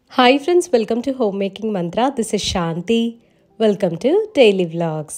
Hi friends, welcome to Homemaking Mantra. This is Shanti. Welcome to Daily Vlogs.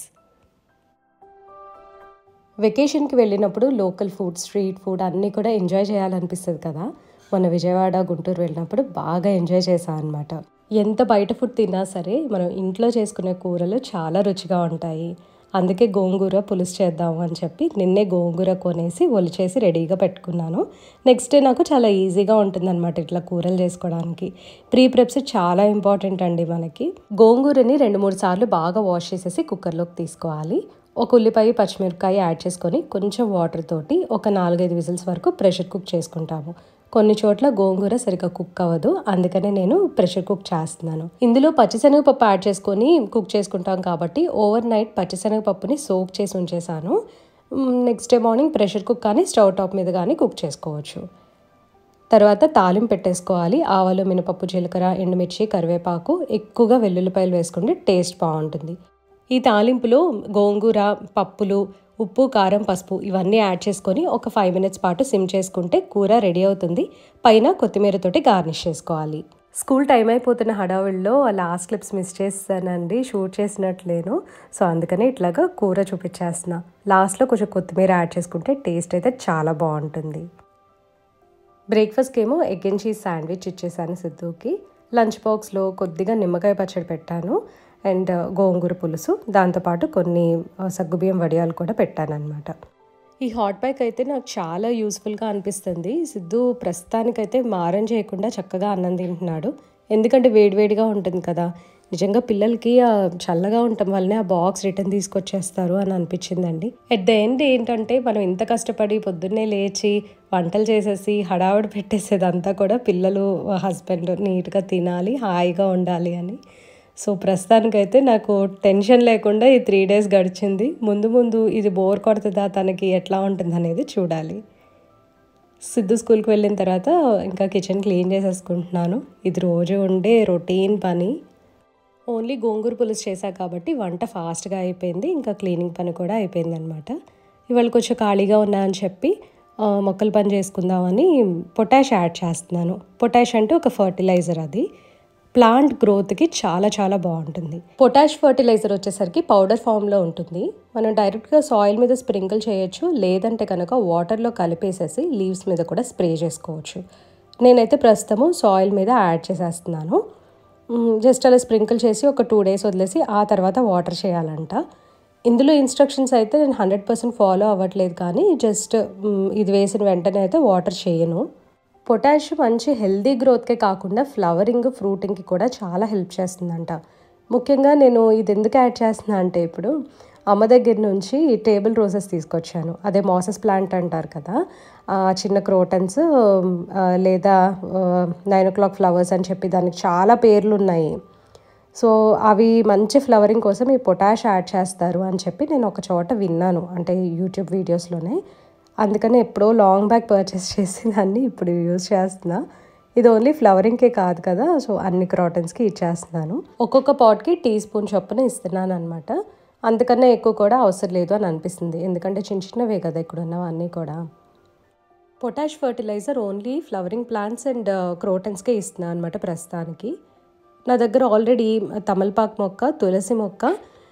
వెకేషన్కి వెళ్ళినప్పుడు local food, street food అన్నీ కూడా enjoy చేయాలనిపిస్తుంది కదా. మన విజయవాడ, గుంటూరు వెళ్ళినప్పుడు బాగా ఎంజాయ్ చేశాను అనమాట. ఎంత బయట ఫుడ్ తిన్నా సరే మనం ఇంట్లో చేసుకునే కూరలు చాలా రుచిగా ఉంటాయి. అందుకే గోంగూర పులుసు చేద్దాము అని చెప్పి నిన్నే గోంగూర కొనేసి ఒలిచేసి రెడీగా పెట్టుకున్నాను. నెక్స్ట్ డే నాకు చాలా ఈజీగా ఉంటుందన్నమాట ఇట్లా కూరలు చేసుకోవడానికి. ప్రీ ప్రెప్స్ చాలా ఇంపార్టెంట్ అండి మనకి. గోంగూరని 2-3 సార్లు బాగా వాష్ చేసేసి కుక్కర్లోకి తీసుకోవాలి. ఒక ఉల్లిపాయ, పచ్చిమిరపకాయ యాడ్ చేసుకొని కొంచెం వాటర్ తోటి ఒక 4-5 విజిల్స్ వరకు ప్రెషర్ కుక్ చేసుకుంటాము. కొన్ని చోట్ల గోంగూర సరిగ్గా కుక్ అవ్వదు, అందుకనే నేను ప్రెషర్ కుక్ చేస్తున్నాను. ఇందులో పచ్చిశనగపప్పు యాడ్ చేసుకొని కుక్ చేసుకుంటాం కాబట్టి ఓవర్ నైట్ పచ్చిశనగపప్పుని సోక్ చేసి ఉంచేసాను. Next day morning pressure cook కానీ స్టవ్ టాప్ మీద కానీ కుక్ చేసుకోవచ్చు. తర్వాత తాలింపు పెట్టేసుకోవాలి. ఆవాలు, మినపప్పు, జీలకర్ర, ఎండుమిర్చి, కరివేపాకు, ఎక్కువగా వెల్లుల్లిపాయలు వేసుకుంటే టేస్ట్ బాగుంటుంది. ఈ తాలింపులో గోంగూర, పప్పులు, ఉప్పు, కారం, పసుపు ఇవన్నీ యాడ్ చేసుకొని ఒక 5 మినిట్స్ పాటు సిమ్ చేసుకుంటే కూర రెడీ అవుతుంది. పైన కొత్తిమీరతోటి గార్నిష్ చేసుకోవాలి. స్కూల్ టైం అయిపోతున్న హడావిడిలో లాస్ట్ క్లిప్స్ మిస్ చేస్తానండి, షూట్ చేసినట్లేను. సో అందుకని ఇట్లాగా కూర చూపించేస్తున్నా. లాస్ట్లో కొంచెం కొత్తిమీర యాడ్ చేసుకుంటే టేస్ట్ అయితే చాలా బాగుంటుంది. బ్రేక్ఫాస్ట్కి ఏమో ఎగ్ అండ్ చీజ్ శాండ్విచ్ ఇచ్చేసాను సిద్ధుకి. లంచ్ బాక్స్లో కొద్దిగా నిమ్మకాయ పచ్చడి పెట్టాను అండ్ గోంగూర పులుసు, దాంతోపాటు కొన్ని సగ్గుబియ్యం వడియాలు కూడా పెట్టాను అనమాట. ఈ హాట్ ప్యాక్ అయితే నాకు చాలా యూస్ఫుల్గా అనిపిస్తుంది. సిద్ధు ప్రస్తుతానికైతే మారం చేయకుండా చక్కగా అన్నం తింటున్నాడు. ఎందుకంటే వేడివేడిగా ఉంటుంది కదా. నిజంగా పిల్లలకి చల్లగా ఉండటం వల్లనే ఆ బాక్స్ రిటర్న్ తీసుకొచ్చేస్తారు అని అనిపించిందండి. ఎట్ ద ఎండ్ ఏంటంటే మనం ఇంత కష్టపడి పొద్దున్నే లేచి వంటలు చేసేసి హడావుడి పెట్టేసేదంతా కూడా పిల్లలు, హస్బెండ్ నీట్గా తినాలి, హాయిగా ఉండాలి అని. సో ప్రస్తుతానికైతే నాకు టెన్షన్ లేకుండా ఈ 3 days గడిచింది. ముందు ఇది బోర్ కొడుతుందా, తనకి ఎట్లా ఉంటుంది అనేది చూడాలి. సిద్ధు స్కూల్కి వెళ్ళిన తర్వాత ఇంకా కిచెన్ క్లీన్ చేసేసుకుంటున్నాను. ఇది రోజు ఉండే రొటీన్ పని. ఓన్లీ గోంగూర పులుసు చేశా కాబట్టి వంట ఫాస్ట్గా అయిపోయింది. ఇంకా క్లీనింగ్ పని కూడా అయిపోయింది అనమాట. ఇవాళ కొంచెం ఖాళీగా ఉన్నా అని చెప్పి మొక్కల పని చేసుకుందామని పొటాష్ యాడ్ చేస్తున్నాను. పొటాష్ అంటే ఒక ఫర్టిలైజర్, అది ప్లాంట్ గ్రోత్కి చాలా చాలా బాగుంటుంది. పొటాష్ ఫర్టిలైజర్ వచ్చేసరికి పౌడర్ ఫామ్లో ఉంటుంది. మనం డైరెక్ట్గా సాయిల్ మీద స్ప్రింకిల్ చేయొచ్చు, లేదంటే కనుక వాటర్లో కలిపేసేసి లీవ్స్ మీద కూడా స్ప్రే చేసుకోవచ్చు. నేనైతే ప్రస్తుతము సాయిల్ మీద యాడ్ చేసేస్తున్నాను. జస్ట్ అలా స్ప్రింకిల్ చేసి ఒక 2 days వదిలేసి ఆ తర్వాత వాటర్ చేయాలంట. ఇందులో ఇన్స్ట్రక్షన్స్ అయితే నేను 100% ఫాలో అవ్వట్లేదు, కానీ జస్ట్ ఇది వేసిన వెంటనే అయితే వాటర్ చేయను. పొటాష్ మంచి హెల్దీ గ్రోత్కే కాకుండా ఫ్లవరింగ్, ఫ్రూటింగ్కి కూడా చాలా హెల్ప్ చేస్తుందంట. ముఖ్యంగా నేను ఇది ఎందుకు యాడ్ చేస్తున్నా అంటే, ఇప్పుడు అమ్మ దగ్గర నుంచి టేబుల్ రోజెస్ తీసుకొచ్చాను. అదే మాసెస్ ప్లాంట్ అంటారు కదా, చిన్న క్రోటన్స్ లేదా 9 o'clock ఫ్లవర్స్ అని చెప్పి దానికి చాలా పేర్లు ఉన్నాయి. సో అవి మంచి ఫ్లవరింగ్ కోసం ఈ పొటాష్ యాడ్ చేస్తారు అని చెప్పి నేను ఒక చోట విన్నాను, అంటే యూట్యూబ్ వీడియోస్లోనే. అందుకని ఎప్పుడో లాంగ్ బ్యాక్ పర్చేస్ చేసి దాన్ని ఇప్పుడు యూజ్ చేస్తున్నా. ఇది ఓన్లీ ఫ్లవరింగ్కే కాదు కదా, సో అన్ని క్రాటన్స్కి ఇచ్చేస్తున్నాను. ఒక్కొక్క పాట్కి టీస్పూన్ చొప్పున ఇస్తున్నాను అనమాట. అందుకన్నా ఎక్కువ కూడా అవసరం లేదు అని అనిపిస్తుంది, ఎందుకంటే చిన్నవే కదా ఇక్కడ ఉన్నవన్నీ కూడా. Potash fertilizer only flowering plants and క్రోటన్స్కే ఇస్తున్నాను అనమాట ప్రస్తుతానికి. నా దగ్గర ఆల్రెడీ తమలపాకు మొక్క, తులసి మొక్క,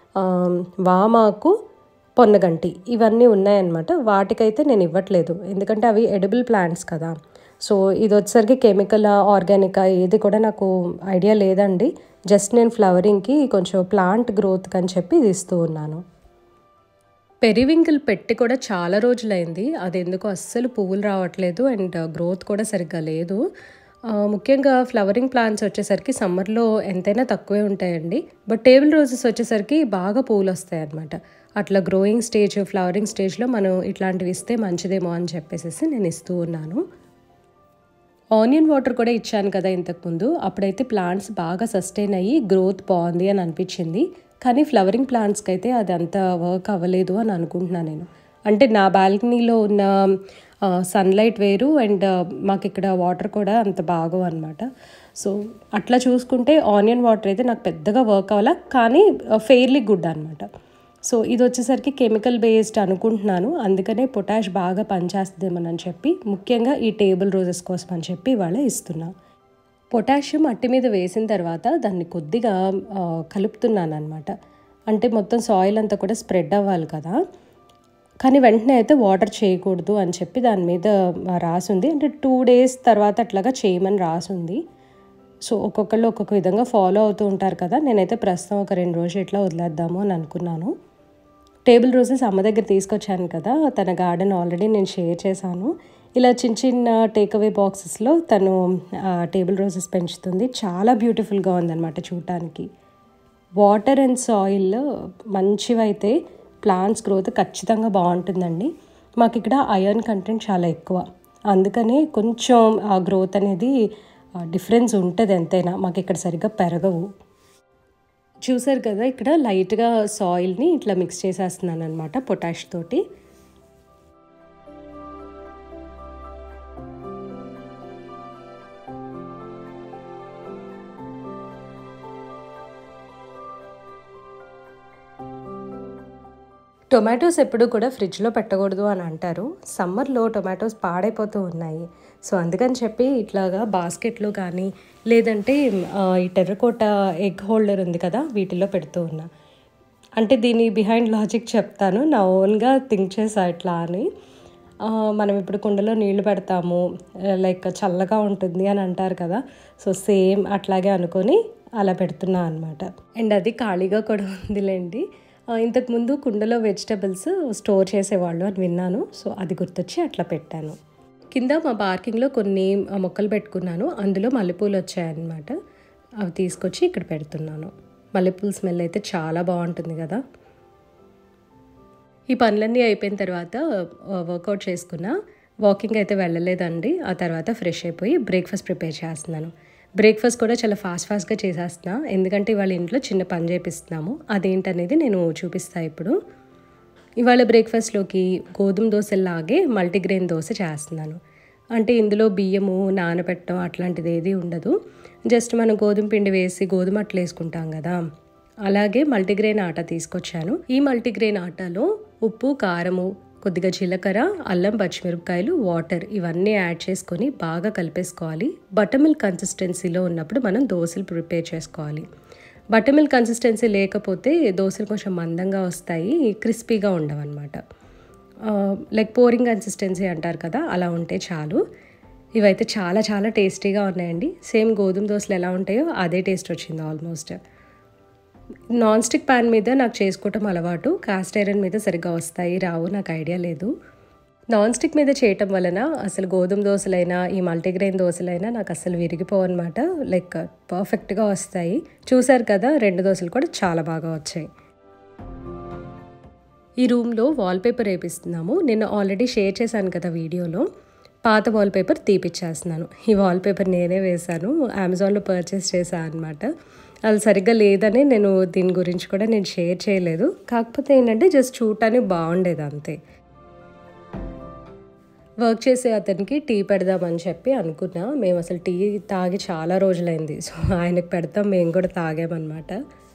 వామాకు, పొన్నగంటి ఇవన్నీ ఉన్నాయన్నమాట. వాటికైతే నేను ఇవ్వట్లేదు, ఎందుకంటే అవి ఎడిబుల్ ప్లాంట్స్ కదా. సో ఇది వచ్చేసరికి కెమికల్, ఆర్గానికా ఏది కూడా నాకు ఐడియా లేదండి. జస్ట్ నేను ఫ్లవరింగ్కి కొంచెం ప్లాంట్ గ్రోత్కి అని చెప్పి ఇది ఇస్తూ ఉన్నాను. పెరివింకిల్ పెట్టి కూడా చాలా రోజులైంది, అది ఎందుకో అస్సలు పువ్వులు రావట్లేదు అండ్ గ్రోత్ కూడా సరిగ్గా లేదు. ముఖ్యంగా ఫ్లవరింగ్ ప్లాంట్స్ వచ్చేసరికి సమ్మర్లో ఎంతైనా తక్కువే ఉంటాయండి. బట్ టేబుల్ రోజెస్ వచ్చేసరికి బాగా పువ్వులు వస్తాయి అన్నమాట. అట్లా గ్రోయింగ్ స్టేజ్, ఫ్లవరింగ్ స్టేజ్లో మనం ఇట్లాంటివి ఇస్తే మంచిదేమో అని చెప్పేసి నేను ఇస్తూ ఉన్నాను. ఆనియన్ వాటర్ కూడా ఇచ్చాను కదా ఇంతకుముందు, అప్పుడైతే ప్లాంట్స్ బాగా సస్టైన్ అయ్యి గ్రోత్ బాగుంది అని అనిపించింది. కానీ ఫ్లవరింగ్ ప్లాంట్స్కి అయితే అది అంత వర్క్ అవ్వలేదు అని అనుకుంటున్నాను నేను. అంటే నా బాల్కనీలో ఉన్న సన్లైట్ వేరు అండ్ మాకు ఇక్కడ వాటర్ కూడా అంత బాగో అనమాట. సో అట్లా చూసుకుంటే ఆనియన్ వాటర్ అయితే నాకు పెద్దగా వర్క్ అవ్వాల, కానీ ఫెయిర్లీ గుడ్ అనమాట. సో ఇది వచ్చేసరికి కెమికల్ బేస్డ్ అనుకుంటున్నాను, అందుకనే పొటాష్ బాగా పనిచేస్తుందేమోనని చెప్పి ముఖ్యంగా ఈ టేబుల్ రోజెస్ కోసం అని చెప్పి ఇవాళ ఇస్తున్నా. పొటాషియం మట్టి మీద వేసిన తర్వాత దాన్ని కొద్దిగా కలుపుతున్నాను అనమాట. అంటే మొత్తం సాయిల్ అంతా కూడా స్ప్రెడ్ అవ్వాలి కదా. కానీ వెంటనే అయితే వాటర్ చేయకూడదు అని చెప్పి దాని మీద రాసుంది. అంటే 2 days తర్వాత అట్లాగా చేయమని రాసుంది. సో ఒక్కొక్కళ్ళు ఒక్కొక్క విధంగా ఫాలో అవుతూ ఉంటారు కదా. నేనైతే ప్రస్తుతం ఒక 2 రోజులు ఇట్లా వదిలేద్దాము అని అనుకున్నాను. టేబుల్ రోజెస్ అమ్మ దగ్గర తీసుకొచ్చాను కదా, తన గార్డెన్ ఆల్రెడీ నేను షేర్ చేశాను. ఇలా చిన్న చిన్న టేక్అవే బాక్సెస్లో తను టేబుల్ రోజెస్ పెంచుతుంది. చాలా బ్యూటిఫుల్గా ఉందన్నమాట చూడటానికి. వాటర్ అండ్ సాయిల్ మంచివైతే ప్లాంట్స్ గ్రోత్ ఖచ్చితంగా బాగుంటుందండి. మాకు ఇక్కడ ఐరన్ కంటెంట్ చాలా ఎక్కువ, అందుకని కొంచెం ఆ గ్రోత్ అనేది డిఫరెన్స్ ఉంటుంది. ఎంతైనా మాకు ఇక్కడ సరిగ్గా పెరగవు. చూసారు కదా, ఇక్కడ లైట్గా సాయిల్ని ఇట్లా మిక్స్ చేసేస్తున్నాను అనమాట పొటాష్ తోటి. టొమాటోస్ ఎప్పుడు కూడా ఫ్రిడ్జ్లో పెట్టకూడదు అని అంటారు. సమ్మర్లో టొమాటోస్ పాడైపోతూ ఉన్నాయి. సో అందుకని చెప్పి ఇట్లాగా బాస్కెట్లో కానీ లేదంటే ఈ టెర్రకోట ఎగ్ హోల్డర్ ఉంది కదా, వీటిల్లో పెడుతూ ఉన్నా. అంటే దీని బిహైండ్ లాజిక్ చెప్తాను. నా ఓన్గా థింక్ చేసా ఇట్లా అని. మనం ఇప్పుడు కుండలో నీళ్లు పెడతాము, లైక్ చల్లగా ఉంటుంది అని అంటారు కదా. సో సేమ్ అట్లాగే అనుకొని అలా పెడుతున్నా అనమాట. అండ్ అది ఖాళీగా కూడా ఉందిలేండి. ఇంతకుముందు కుండలో వెజిటబుల్స్ స్టోర్ చేసేవాళ్ళు అని విన్నాను. సో అది గుర్తొచ్చి అట్లా పెట్టాను. కింద మా పార్కింగ్లో కొన్ని మొక్కలు పెట్టుకున్నాను. అందులో మల్లెపూలు వచ్చాయన్నమాట. అవి తీసుకొచ్చి ఇక్కడ పెడుతున్నాను. మల్లెపూల స్మెల్ అయితే చాలా బాగుంటుంది కదా. ఈ పనులన్నీ అయిపోయిన తర్వాత వర్కౌట్ చేసుకున్నా. వాకింగ్ అయితే వెళ్ళలేదండి. ఆ తర్వాత ఫ్రెష్ అయిపోయి బ్రేక్ఫాస్ట్ ప్రిపేర్ చేస్తున్నాను. బ్రేక్ఫాస్ట్ కూడా చాలా ఫాస్ట్గా చేసేస్తున్నా, ఎందుకంటే ఇవాళ ఇంట్లో చిన్న పని చేపిస్తున్నాము. అదేంటనేది నేను చూపిస్తాను ఇప్పుడు. ఇవాళ బ్రేక్ఫాస్ట్లోకి గోధుమ దోశలాగే మల్టీగ్రెయిన్ దోశ చేస్తున్నాను. అంటే ఇందులో బియ్యము నానబెట్టడం అట్లాంటిది ఏది ఉండదు. జస్ట్ మనం గోధుమ పిండి వేసి గోధుమ అట్లు వేసుకుంటాం కదా, అలాగే మల్టీగ్రెయిన్ ఆటా తీసుకొచ్చాను. ఈ మల్టీగ్రెయిన్ ఆటాలో ఉప్పు, కారము, కొద్దిగా జీలకర్ర, అల్లం, పచ్చిమిరపకాయలు, వాటర్ ఇవన్నీ యాడ్ చేసుకొని బాగా కలిపేసుకోవాలి. బటర్ మిల్క్ కన్సిస్టెన్సీలో ఉన్నప్పుడు మనం దోశలు ప్రిపేర్ చేసుకోవాలి. బటర్ మిల్క్ కన్సిస్టెన్సీ లేకపోతే దోశలు కొంచెం మందంగా వస్తాయి, క్రిస్పీగా ఉండవు అనమాట. లైక్ పోరింగ్ కన్సిస్టెన్సీ అంటారు కదా, అలా ఉంటే చాలు. ఇవైతే చాలా చాలా టేస్టీగా ఉన్నాయండి. సేమ్ గోధుమ దోశలు ఎలా ఉంటాయో అదే టేస్ట్ వచ్చింది ఆల్మోస్ట్. నాన్ స్టిక్ ప్యాన్ మీద నాకు చేసుకోవటం అలవాటు. కాస్ట్ ఐరన్ మీద సరిగ్గా వస్తాయి రావు నాకు ఐడియా లేదు. నాన్ స్టిక్ మీద చేయటం వలన అసలు గోధుమ దోశలైనా ఈ మల్టీగ్రెయిన్ దోశలైనా నాకు అసలు విరిగిపోవన్నమాట. లైక్ పర్ఫెక్ట్గా వస్తాయి. చూసారు కదా, 2 దోశలు కూడా చాలా బాగా వచ్చాయి. ఈ రూమ్లో వాల్పేపర్ వేపిస్తున్నాము. నేను ఆల్రెడీ షేర్ చేశాను కదా వీడియోలో. పాత వాల్పేపర్ తీపిచ్చేస్తున్నాను. ఈ వాల్పేపర్ నేనే వేశాను, అమెజాన్లో పర్చేస్ చేశాను అనమాట. అది సరిగ్గా లేదని నేను దీని గురించి కూడా నేను షేర్ చేయలేదు. కాకపోతే ఏంటంటే జస్ట్ చూడటానికి బాగుండేది అంతే. వర్క్ చేసే అతనికి టీ పెడదామని చెప్పి అనుకున్నా. మేము అసలు టీ తాగి చాలా రోజులైంది. సో ఆయనకు పెడతాం, మేము కూడా తాగామన్నమాట.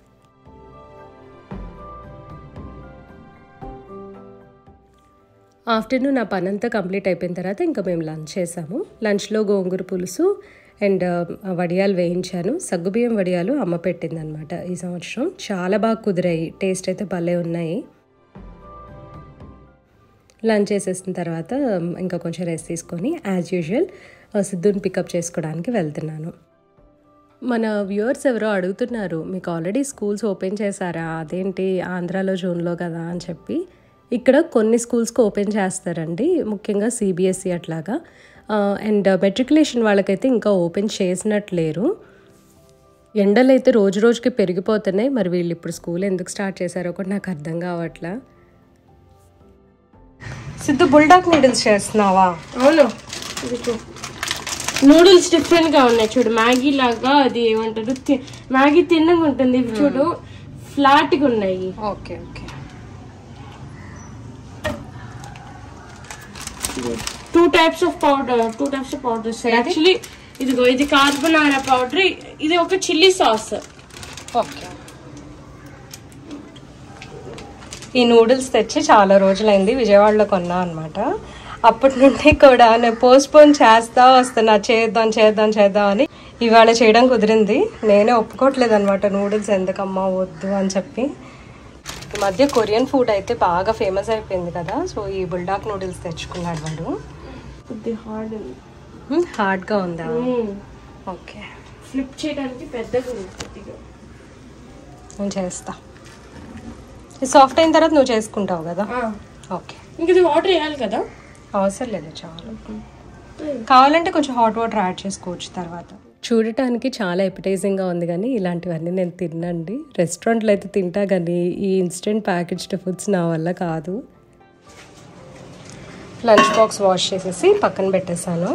ఆఫ్టర్నూన్ నా పని అంతా కంప్లీట్ అయిపోయిన తర్వాత ఇంకా మేము లంచ్ చేసాము. లంచ్లో గోంగూర పులుసు అండ్ వడియాలు వేయించాను. సగ్గుబియ్యం వడియాలు అమ్మ పెట్టిందనమాట ఈ సంవత్సరం. చాలా బాగా కుదిరాయి, టేస్ట్ అయితే భలే ఉన్నాయి. లంచ్ చేసేసిన తర్వాత ఇంకా కొంచెం రెస్ట్ తీసుకొని యాజ్ యూజువల్ సిద్ధుని పికప్ చేసుకోవడానికి వెళ్తున్నాను. మన వ్యూవర్స్ ఎవరో అడుగుతున్నారు, మీకు ఆల్రెడీ స్కూల్స్ ఓపెన్ చేశారా, అదేంటి ఆంధ్రాలో జూన్లో కదా అని చెప్పి. ఇక్కడ కొన్ని స్కూల్స్కి ఓపెన్ చేస్తారండి, ముఖ్యంగా సిబిఎస్ఈ అట్లాగా. అండ్ మెట్రికులేషన్ వాళ్ళకైతే ఇంకా ఓపెన్ చేసినట్లేరు. ఎండలు అయితే రోజు రోజుకి పెరిగిపోతున్నాయి. మరి వీళ్ళు ఇప్పుడు స్కూల్ ఎందుకు స్టార్ట్ చేశారో కూడా నాకు అర్థం కావట్లా. సిద్ధు బుల్డాక్ నూడిల్స్ చేస్తున్నావా? అవును, నూడిల్స్ డిఫరెంట్ గా ఉన్నాయి చూడు. మ్యాగీ లాగా అది ఏమంటారు, మ్యాగీ తిన్నగా ఉంటుంది. చూడు ఫ్లాట్ గా ఉన్నాయి. Okay okay. 2 types of powder actually. ఇదిగో ఇది కార్బోనారా పౌడర్, ఇది ఒక చిల్లీ సాస్. ఓకే. ఈ నూడిల్స్ తెచ్చి చాలా రోజులైంది, విజయవాడలో కొన్నా అనమాట. అప్పటి నుండి కూడా నేను పోస్ట్పోన్ చేస్తా వస్తున్నా, చేద్దాం అని. ఇవాళ చేయడం కుదిరింది. నేనే ఒప్పుకోవట్లేదు అనమాట నూడిల్స్ ఎందుకమ్మా వద్దు అని చెప్పి. ఈ మధ్య కొరియన్ ఫుడ్ అయితే బాగా ఫేమస్ అయిపోయింది కదా, సో ఈ బుల్డాక్ నూడిల్స్ తెచ్చుకున్నాడు వాడు. హార్డ్గా ఉందా? ఓకే, ఫ్లిప్ చేయడానికి పెద్దగా ఉంది కొద్దిగా. నేను చేస్తా. ఇది సాఫ్ట్ అయిన తర్వాత నువ్వు చేసుకుంటావు కదా? ఓకే. ఇంక ఇది వాటర్ వేయాలి కదా? అవసరం లేదు, చాలు. కావాలంటే కొంచెం హాట్ వాటర్ యాడ్ చేసుకోవచ్చు తర్వాత. చూడటానికి చాలా ఎపిటైజింగ్గా ఉంది, కానీ ఇలాంటివన్నీ నేను తినండి. రెస్టారెంట్లో అయితే తింటా, కానీ ఈ ఇన్స్టెంట్ ప్యాకేజ్డ్ ఫుడ్స్ నా వల్ల కాదు. లంచ్ బాక్స్ వాష్ చేసేసి పక్కన పెట్టేశాను.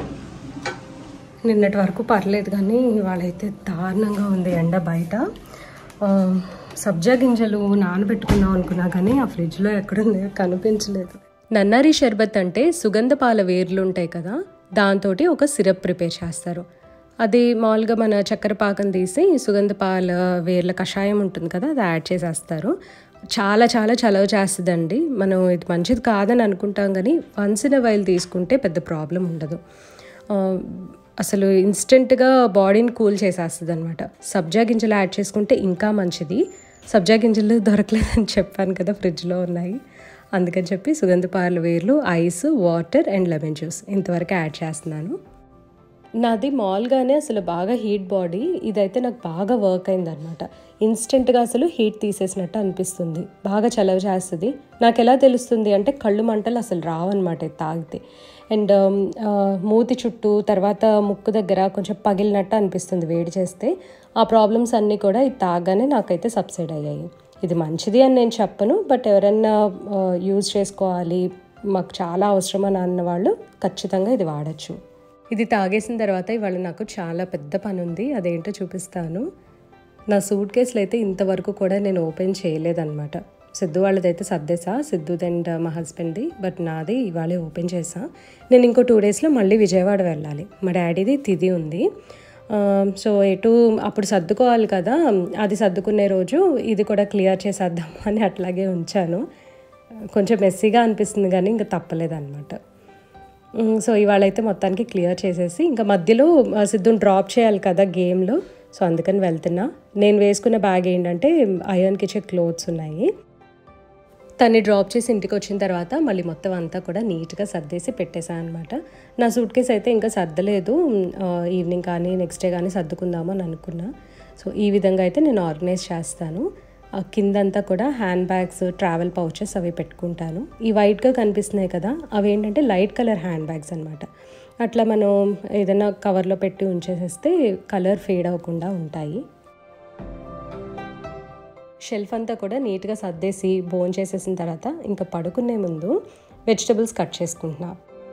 నిన్నటి వరకు పర్లేదు, కానీ ఇవాళైతే దారుణంగా ఉంది ఎండ బయట. సబ్జా గింజలు నానబెట్టుకుందాం అనుకున్నా, కానీ ఆ ఫ్రిడ్జ్లో ఎక్కడుంది కనిపించలేదు. నన్నారి షర్బత్ అంటే సుగంధ పాల వేర్లు ఉంటాయి కదా, దాంతో ఒక సిరప్ ప్రిపేర్ చేస్తారు. అది మామూలుగా మన చక్కెర పాకం తీసి సుగంధ పాల వేర్ల కషాయం ఉంటుంది కదా, అది యాడ్ చేసేస్తారు. చాలా చాలా చలవ చేస్తుందండి. మనం ఇది మంచిది కాదని అనుకుంటాం, కానీ వన్స్ ఇన్ వైల్ తీసుకుంటే పెద్ద ప్రాబ్లం ఉండదు. అసలు ఇన్స్టెంట్గా బాడీని కూల్ చేసేస్తుంది అనమాట. సబ్జా గింజలు యాడ్ చేసుకుంటే ఇంకా మంచిది. సబ్జా గింజలు దొరకలేదని చెప్పాను కదా, ఫ్రిడ్జ్లో ఉన్నాయి. అందుకని చెప్పి సుగంధ పాల వేర్లు, ice, water and lemon juice ఇంతవరకు యాడ్ చేస్తున్నాను. నాది మామూలుగానే అసలు బాగా హీట్ బాడీ, ఇదైతే నాకు బాగా వర్క్ అయిందనమాట. ఇన్స్టెంట్గా అసలు హీట్ తీసేసినట్టు అనిపిస్తుంది, బాగా చలవ చేస్తుంది. నాకు ఎలా తెలుస్తుంది అంటే కళ్ళు మంటలు అసలు రావన్నమాట ఇది తాగితే. అండ్ మూతి చుట్టూ, తర్వాత ముక్కు దగ్గర కొంచెం పగిలినట్టు అనిపిస్తుంది వేడి చేస్తే. ఆ ప్రాబ్లమ్స్ అన్నీ కూడా ఇది తాగానే నాకైతే సబ్సైడ్ అయ్యాయి. ఇది మంచిది అని నేను చెప్పను, బట్ ఎవరన్నా యూజ్ చేసుకోవాలి, మాకు చాలా అవసరమని అన్న వాళ్ళు ఖచ్చితంగా ఇది వాడచ్చు. ఇది తాగేసిన తర్వాత ఇవాళ నాకు చాలా పెద్ద పని ఉంది, అదేంటో చూపిస్తాను. నా సూట్ కేసులు అయితే ఇంతవరకు కూడా నేను ఓపెన్ చేయలేదన్నమాట. సిద్ధు వాళ్ళదైతే సర్దేసా, సిద్ధుది అండ్ మా హస్బెండ్ది, బట్ నాది ఇవాళే ఓపెన్ చేసా. నేను ఇంకో 2 డేస్లో మళ్ళీ విజయవాడ వెళ్ళాలి. మా డాడీది తిథి ఉంది. సో ఎటు అప్పుడు సర్దుకోవాలి కదా, అది సర్దుకునే రోజు ఇది కూడా క్లియర్ చేసేద్దాము అని అట్లాగే ఉంచాను. కొంచెం మెస్సీగా అనిపిస్తుంది, కానీ ఇంకా తప్పలేదన్నమాట. సో ఇవాళ అయితే మొత్తానికి క్లియర్ చేసేసి, ఇంకా మధ్యలో సిద్ధుని డ్రాప్ చేయాలి కదా గేమ్లో, సో అందుకని వెళ్తున్నా. నేను వేసుకున్న బ్యాగ్ ఏంటంటే అయాన్కి ఇచ్చే క్లోత్స్ ఉన్నాయి. తన్ని డ్రాప్ చేసి ఇంటికి వచ్చిన తర్వాత మళ్ళీ మొత్తం అంతా కూడా నీట్గా సర్దేసి పెట్టేశాను అనమాట. నా సూట్ కేసు అయితే ఇంకా సర్దలేదు, ఈవినింగ్ కానీ నెక్స్ట్ డే కానీ సర్దుకుందాము అని అనుకున్నా. సో ఈ విధంగా అయితే నేను ఆర్గనైజ్ చేస్తాను. కిందంతా కూడా హ్యాండ్ బ్యాగ్స్, ట్రావెల్ పౌచెస్ అవి పెట్టుకుంటాను. ఈ వైట్గా కనిపిస్తున్నాయి కదా, అవి ఏంటంటే లైట్ కలర్ హ్యాండ్ బ్యాగ్స్ అనమాట. అట్లా మనం ఏదైనా కవర్లో పెట్టి ఉంచేసేస్తే కలర్ ఫేడ్ అవ్వకుండా ఉంటాయి. షెల్ఫ్ అంతా కూడా నీట్గా సర్దేసి భోంచేసేసిన తర్వాత ఇంకా పడుకునే ముందు వెజిటబుల్స్ కట్ చేసుకుంటున్నా.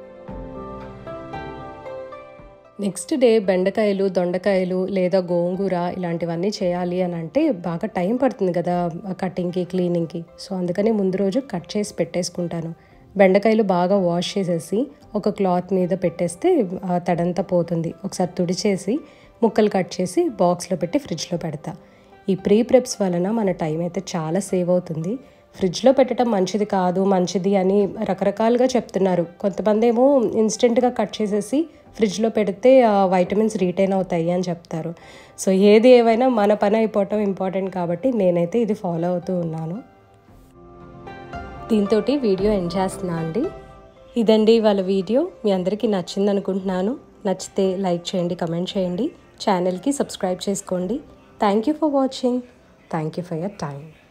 నెక్స్ట్ డే బెండకాయలు, దొండకాయలు లేదా గోంగూర ఇలాంటివన్నీ చేయాలి అని అంటే బాగా టైం పడుతుంది కదా కటింగ్కి, క్లీనింగ్కి. సో అందుకని ముందు రోజు కట్ చేసి పెట్టేసుకుంటాను. బెండకాయలు బాగా వాష్ చేసేసి ఒక క్లాత్ మీద పెట్టేస్తే తడంతా పోతుంది. ఒకసారి తుడిచేసి ముక్కలు కట్ చేసి బాక్స్లో పెట్టి ఫ్రిడ్జ్లో పెడతా. ఈ ప్రీ ప్రెప్స్ వలన మన టైం అయితే చాలా సేవ్ అవుతుంది. ఫ్రిడ్జ్లో పెట్టడం మంచిది కాదు, మంచిది అని రకరకాలుగా చెప్తున్నారు. కొంతమంది ఏమో ఇన్స్టెంట్గా కట్ చేసేసి ఫ్రిడ్జ్లో పెడితే వైటమిన్స్ రీటైన్ అవుతాయి అని చెప్తారు. సో ఏది ఏవైనా మన పని అయిపోవటం ఇంపార్టెంట్ కాబట్టి నేనైతే ఇది ఫాలో అవుతూ ఉన్నాను. దీంతో వీడియో ఎండ్ చేస్తున్నా అండి. ఇదండి వాళ్ళ వీడియో. మీ అందరికీ నచ్చింది అనుకుంటున్నాను. నచ్చితే లైక్ చేయండి, కమెంట్ చేయండి, ఛానల్కి సబ్స్క్రైబ్ చేసుకోండి. Thank you for watching. Thank you for your time.